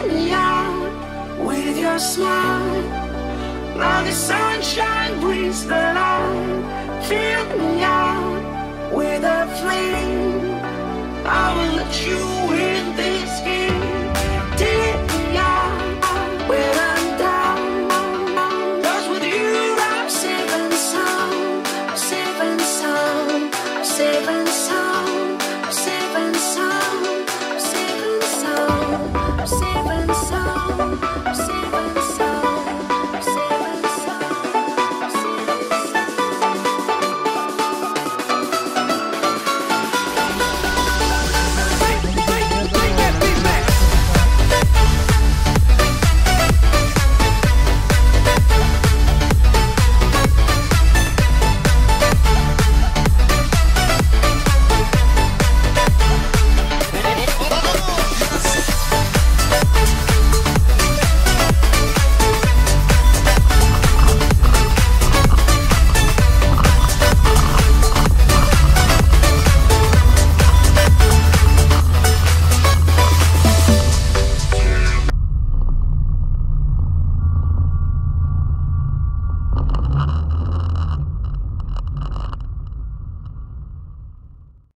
me out with your smile. Now the sunshine brings the light. Fill me out with a flame. I will let you